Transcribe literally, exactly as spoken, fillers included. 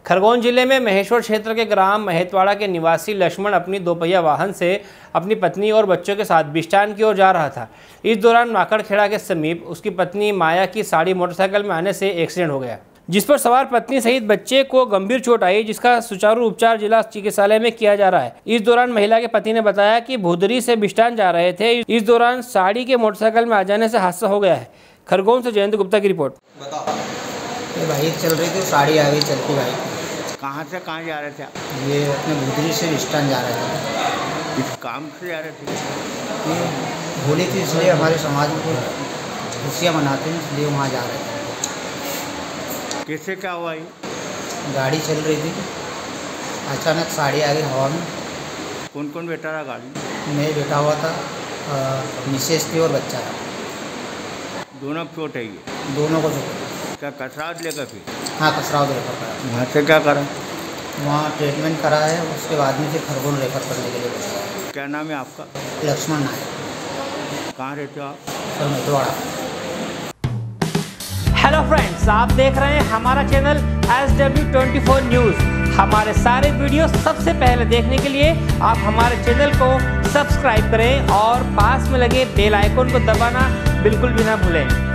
खरगोन जिले में महेश्वर क्षेत्र के ग्राम महेतवाड़ा के निवासी लक्ष्मण अपनी दोपहिया वाहन से अपनी पत्नी और बच्चों के साथ बिष्टान की ओर जा रहा था। इस दौरान माकड़खेड़ा के समीप उसकी पत्नी माया की साड़ी मोटरसाइकिल में आने से एक्सीडेंट हो गया, जिस पर सवार पत्नी सहित बच्चे को गंभीर चोट आई, जिसका सुचारू उपचार जिला चिकित्सालय में किया जा रहा है। इस दौरान महिला के पति ने बताया कि भूदरी से बिष्टान जा रहे थे। इस दौरान साड़ी के मोटरसाइकिल में आ जाने से हादसा हो गया है। खरगोन से जयंत गुप्ता की रिपोर्ट। ये बाइक चल रही थी, साड़ी आ गई चलती बाइक। कहाँ से कहाँ जा रहे थे आप? ये अपने भूदरी से बिष्टान जा रहे थे। इस काम से जा रहे थे? ये होली थी इसलिए हमारे समाज में खुशियाँ मनाते हैं, इसलिए वहाँ जा रहे थे। कैसे क्या हुआ? ये गाड़ी चल रही थी, अचानक साड़ी आ गई हवा में। कौन कौन बैठा रहा गाड़ी? मैं बैठा हुआ था, मिसेस थी और बच्चा था। दोनों चोट है? ये दोनों को चोट। क्या कसरावत लेकर? फिर हाँ, कसरावत रेफर करा। वहाँ से क्या करा? वहाँ ट्रीटमेंट करा है, उसके बाद में फिर खरगोन रेफर करने के लिए बोला। क्या नाम है आपका? लक्ष्मण नायक। कहाँ रहते हो आप? सर महेतवाड़ा। हेलो फ्रेंड्स, आप देख रहे हैं हमारा channel S W twenty four news. हमारे सारे वीडियो सबसे पहले देखने के लिए आप हमारे चैनल को सब्सक्राइब करें और पास में लगे बेल आइकन को दबाना बिल्कुल भी ना भूलें।